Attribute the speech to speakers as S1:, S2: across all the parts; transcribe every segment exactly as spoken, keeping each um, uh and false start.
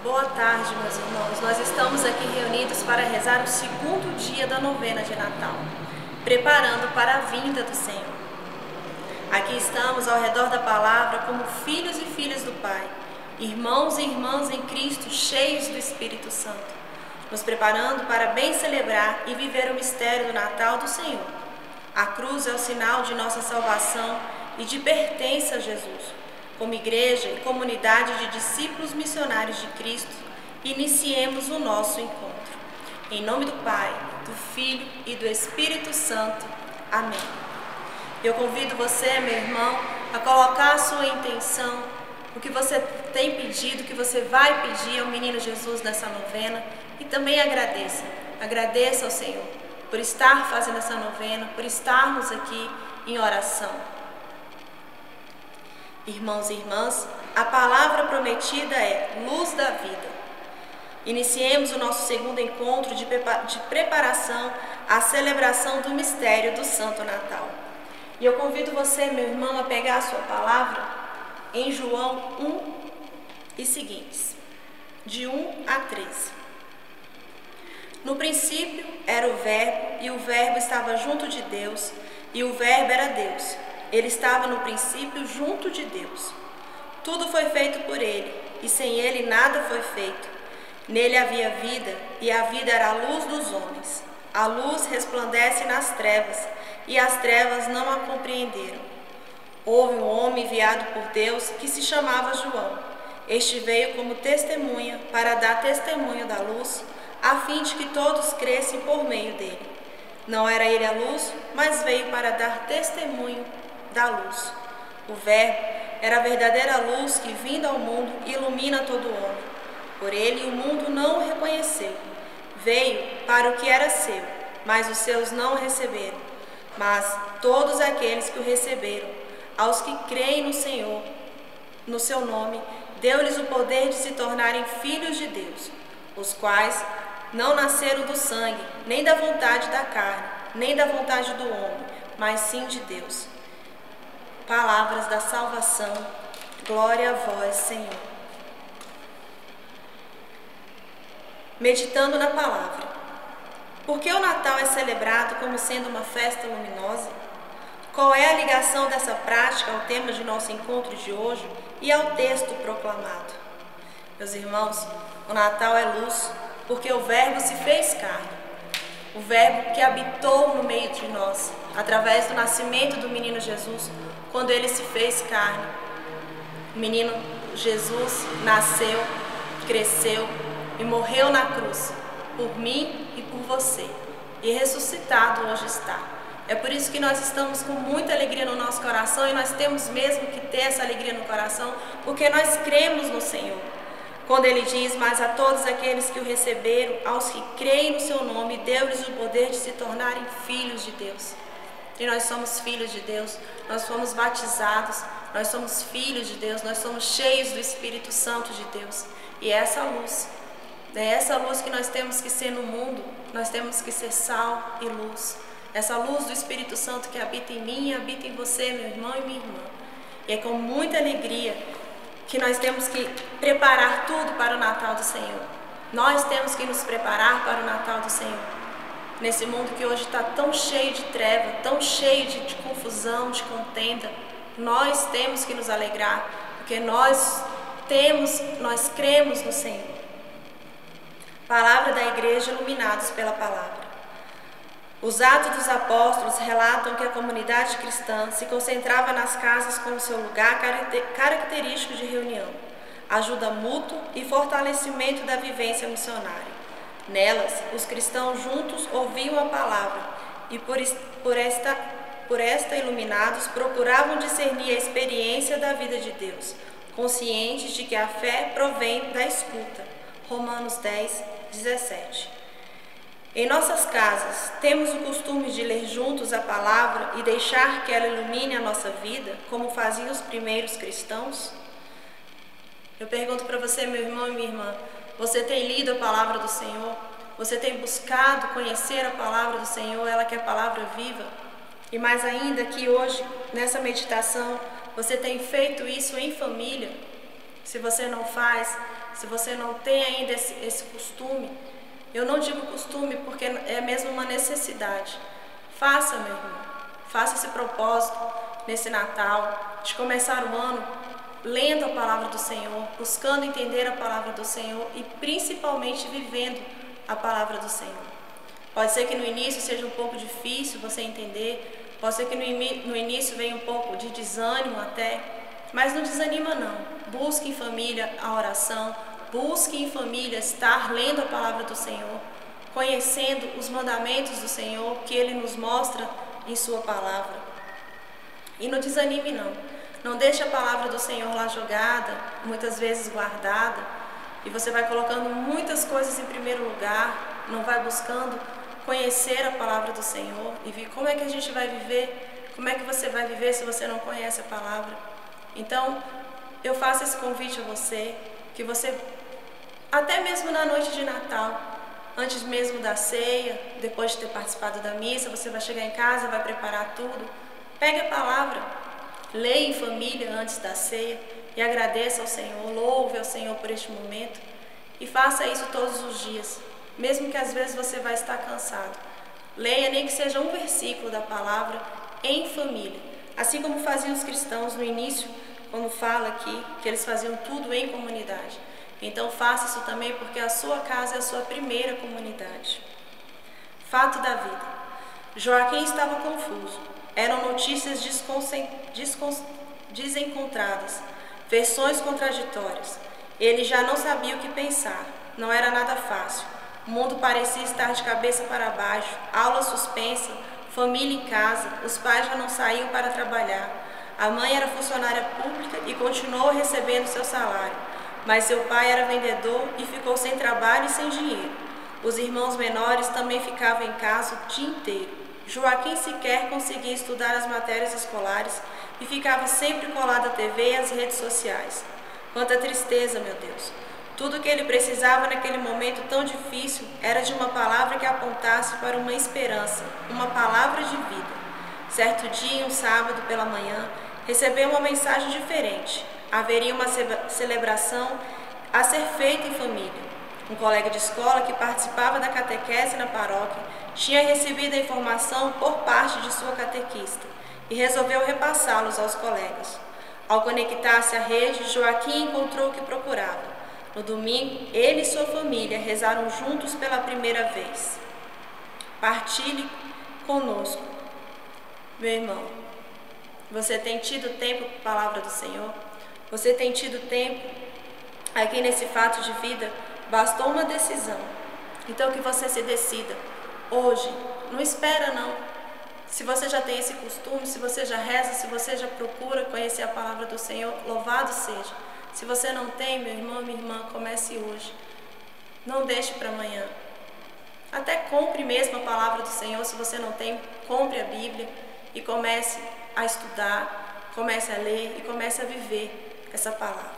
S1: Boa tarde, meus irmãos. Nós estamos aqui reunidos para rezar o segundo dia da novena de Natal, preparando para a vinda do Senhor. Aqui estamos ao redor da palavra como filhos e filhas do Pai, irmãos e irmãs em Cristo, cheios do Espírito Santo, nos preparando para bem celebrar e viver o mistério do Natal do Senhor. A cruz é o sinal de nossa salvação e de pertença a Jesus. Como igreja e comunidade de discípulos missionários de Cristo, iniciemos o nosso encontro. Em nome do Pai, do Filho e do Espírito Santo. Amém. Eu convido você, meu irmão, a colocar a sua intenção, o que você tem pedido, o que você vai pedir ao Menino Jesus nessa novena, e também agradeça. Agradeça ao Senhor por estar fazendo essa novena, por estarmos aqui em oração. Irmãos e irmãs, a palavra prometida é luz da vida. Iniciemos o nosso segundo encontro de preparação à celebração do mistério do Santo Natal. E eu convido você, meu irmão, a pegar a sua palavra em João um e seguintes, de um a treze. No princípio era o Verbo, e o Verbo estava junto de Deus, e o Verbo era Deus. Ele estava no princípio junto de Deus. Tudo foi feito por ele, e sem ele nada foi feito. Nele havia vida, e a vida era a luz dos homens. A luz resplandece nas trevas, e as trevas não a compreenderam. Houve um homem enviado por Deus que se chamava João. Este veio como testemunha para dar testemunho da luz, a fim de que todos crescem por meio dele. Não era ele a luz, mas veio para dar testemunho da luz. O Verbo era a verdadeira luz que, vindo ao mundo, ilumina todo homem. Por ele o mundo não o reconheceu. Veio para o que era seu, mas os seus não o receberam. Mas todos aqueles que o receberam, aos que creem no Senhor, no seu nome, deu-lhes o poder de se tornarem filhos de Deus, os quais não nasceram do sangue, nem da vontade da carne, nem da vontade do homem, mas sim de Deus. Palavras da salvação, glória a vós, Senhor. Meditando na palavra. Por que o Natal é celebrado como sendo uma festa luminosa? Qual é a ligação dessa prática ao tema de nosso encontro de hoje e ao texto proclamado? Meus irmãos, o Natal é luz, porque o Verbo se fez carne. O Verbo que habitou no meio de nós, através do nascimento do menino Jesus, quando ele se fez carne. O menino Jesus nasceu, cresceu e morreu na cruz, por mim e por você, e ressuscitado hoje está. É por isso que nós estamos com muita alegria no nosso coração, e nós temos mesmo que ter essa alegria no coração, porque nós cremos no Senhor. Quando ele diz, mas a todos aqueles que o receberam, aos que creem no seu nome, deu-lhes o poder de se tornarem filhos de Deus. E nós somos filhos de Deus, nós fomos batizados, nós somos filhos de Deus, nós somos cheios do Espírito Santo de Deus. E é essa luz, é essa luz que nós temos que ser no mundo, nós temos que ser sal e luz. Essa luz do Espírito Santo que habita em mim e habita em você, meu irmão e minha irmã. E é com muita alegria que nós temos que preparar tudo para o Natal do Senhor. Nós temos que nos preparar para o Natal do Senhor. Nesse mundo que hoje está tão cheio de treva, tão cheio de, de confusão, de contenda, nós temos que nos alegrar, porque nós temos, nós cremos no Senhor. Palavra da Igreja, iluminados pela palavra. Os Atos dos Apóstolos relatam que a comunidade cristã se concentrava nas casas como seu lugar característico de reunião, ajuda mútua e fortalecimento da vivência missionária. Nelas, os cristãos juntos ouviam a palavra e, por, por, esta, por esta iluminados, procuravam discernir a experiência da vida de Deus, conscientes de que a fé provém da escuta. Romanos dez, dezessete. Em nossas casas, temos o costume de ler juntos a palavra e deixar que ela ilumine a nossa vida, como faziam os primeiros cristãos? Eu pergunto para você, meu irmão e minha irmã, você tem lido a palavra do Senhor? Você tem buscado conhecer a palavra do Senhor, ela que é a palavra viva? E mais ainda que hoje, nessa meditação, você tem feito isso em família? Se você não faz, se você não tem ainda esse, esse costume, eu não digo costume porque é mesmo uma necessidade. Faça, meu irmão, faça esse propósito nesse Natal, de começar o ano lendo a palavra do Senhor, buscando entender a palavra do Senhor e principalmente vivendo a palavra do Senhor. Pode ser que no início seja um pouco difícil você entender, pode ser que no, no início venha um pouco de desânimo até, mas não desanima não. Busque em família a oração, busque em família estar lendo a palavra do Senhor, conhecendo os mandamentos do Senhor que Ele nos mostra em sua palavra. E não desanime não. Não deixe a palavra do Senhor lá jogada, muitas vezes guardada, e você vai colocando muitas coisas em primeiro lugar, não vai buscando conhecer a palavra do Senhor e ver como é que a gente vai viver, como é que você vai viver se você não conhece a palavra. Então, eu faço esse convite a você, que você, até mesmo na noite de Natal, antes mesmo da ceia, depois de ter participado da missa, você vai chegar em casa, vai preparar tudo, pegue a palavra, leia em família antes da ceia e agradeça ao Senhor, louve ao Senhor por este momento e faça isso todos os dias, mesmo que às vezes você vai estar cansado. Leia nem que seja um versículo da palavra em família, assim como faziam os cristãos no início, quando fala aqui que eles faziam tudo em comunidade. Então faça isso também, porque a sua casa é a sua primeira comunidade. Fato da vida. Joaquim estava confuso. Eram notícias desencontradas, versões contraditórias. Ele já não sabia o que pensar. Não era nada fácil. O mundo parecia estar de cabeça para baixo, aula suspensa, família em casa, os pais já não saíam para trabalhar. A mãe era funcionária pública e continuou recebendo seu salário, mas seu pai era vendedor e ficou sem trabalho e sem dinheiro. Os irmãos menores também ficavam em casa o dia inteiro. Joaquim sequer conseguia estudar as matérias escolares e ficava sempre colado à T V e às redes sociais. Quanta tristeza, meu Deus! Tudo o que ele precisava naquele momento tão difícil era de uma palavra que apontasse para uma esperança, uma palavra de vida. Certo dia, um sábado pela manhã, recebeu uma mensagem diferente. Haveria uma celebração a ser feita em família. Um colega de escola que participava da catequese na paróquia tinha recebido a informação por parte de sua catequista e resolveu repassá-los aos colegas. Ao conectar-se à rede, Joaquim encontrou o que procurava. No domingo, ele e sua família rezaram juntos pela primeira vez. Partilhe conosco. Meu irmão, você tem tido tempo para a palavra do Senhor? Você tem tido tempo? Aqui nesse fato de vida, bastou uma decisão. Então que você se decida. Hoje, não espera não. Se você já tem esse costume, se você já reza, se você já procura conhecer a palavra do Senhor, louvado seja. Se você não tem, meu irmão, minha irmã, comece hoje. Não deixe para amanhã. Até compre mesmo a palavra do Senhor, se você não tem, compre a Bíblia e comece a estudar, comece a ler e comece a viver essa palavra.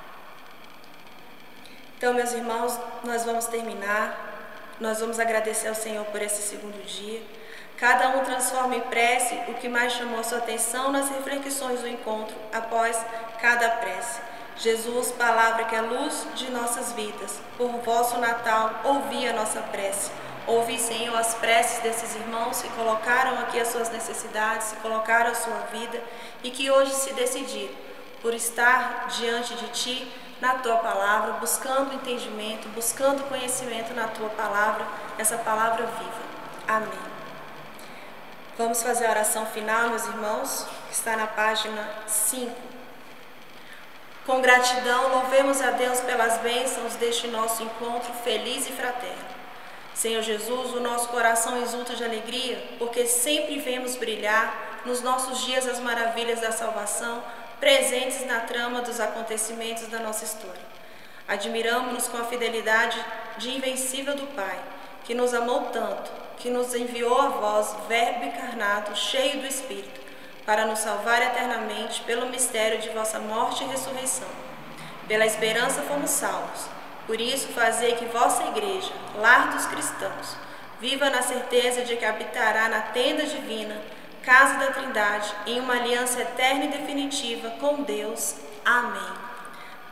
S1: Então, meus irmãos, nós vamos terminar. Nós vamos agradecer ao Senhor por esse segundo dia. Cada um transforma em prece o que mais chamou a sua atenção nas reflexões do encontro após cada prece. Jesus, palavra que é luz de nossas vidas, por vosso Natal, ouvi a nossa prece. Ouvi, Senhor, as preces desses irmãos que colocaram aqui as suas necessidades, que colocaram a sua vida e que hoje se decidiram por estar diante de Ti, na Tua palavra, buscando entendimento, buscando conhecimento na Tua palavra, essa palavra viva. Amém. Vamos fazer a oração final, meus irmãos, que está na página cinco. Com gratidão, louvemos a Deus pelas bênçãos deste nosso encontro feliz e fraterno. Senhor Jesus, o nosso coração exulta de alegria, porque sempre vemos brilhar nos nossos dias as maravilhas da salvação, presentes na trama dos acontecimentos da nossa história. Admiramos-nos com a fidelidade de invencível do Pai, que nos amou tanto, que nos enviou a vós, Verbo encarnado, cheio do Espírito, para nos salvar eternamente pelo mistério de vossa morte e ressurreição. Pela esperança fomos salvos. Por isso, fazei que vossa igreja, lar dos cristãos, viva na certeza de que habitará na tenda divina, casa da Trindade, em uma aliança eterna e definitiva com Deus. Amém.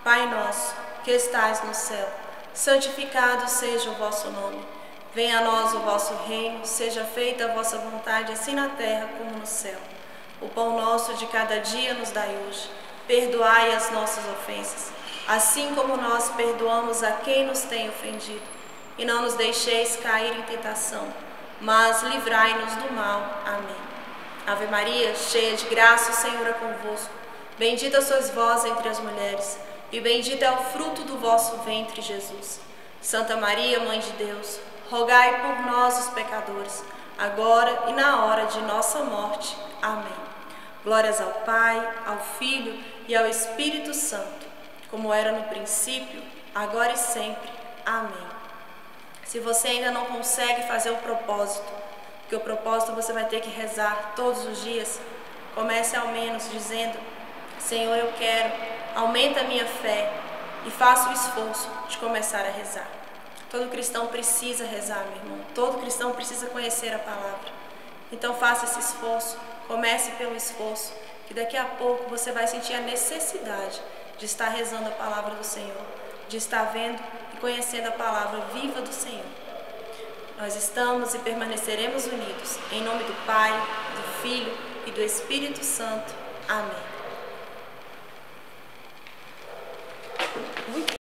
S1: Pai nosso, que estais no céu, santificado seja o vosso nome. Venha a nós o vosso reino, seja feita a vossa vontade, assim na terra como no céu. O pão nosso de cada dia nos dai hoje. Perdoai as nossas ofensas, assim como nós perdoamos a quem nos tem ofendido. E não nos deixeis cair em tentação, mas livrai-nos do mal. Amém. Ave Maria, cheia de graça, o Senhor é convosco. Bendita sois vós entre as mulheres, e bendito é o fruto do vosso ventre, Jesus. Santa Maria, Mãe de Deus, rogai por nós, os pecadores, agora e na hora de nossa morte. Amém. Glórias ao Pai, ao Filho e ao Espírito Santo, como era no princípio, agora e sempre. Amém. Se você ainda não consegue fazer o propósito, porque o propósito você vai ter que rezar todos os dias, comece ao menos dizendo: Senhor, eu quero, aumenta a minha fé e faça o esforço de começar a rezar. Todo cristão precisa rezar, meu irmão. Todo cristão precisa conhecer a palavra. Então faça esse esforço, comece pelo esforço, que daqui a pouco você vai sentir a necessidade de estar rezando a palavra do Senhor, de estar vendo e conhecendo a palavra viva do Senhor. Nós estamos e permaneceremos unidos. Em nome do Pai, do Filho e do Espírito Santo. Amém.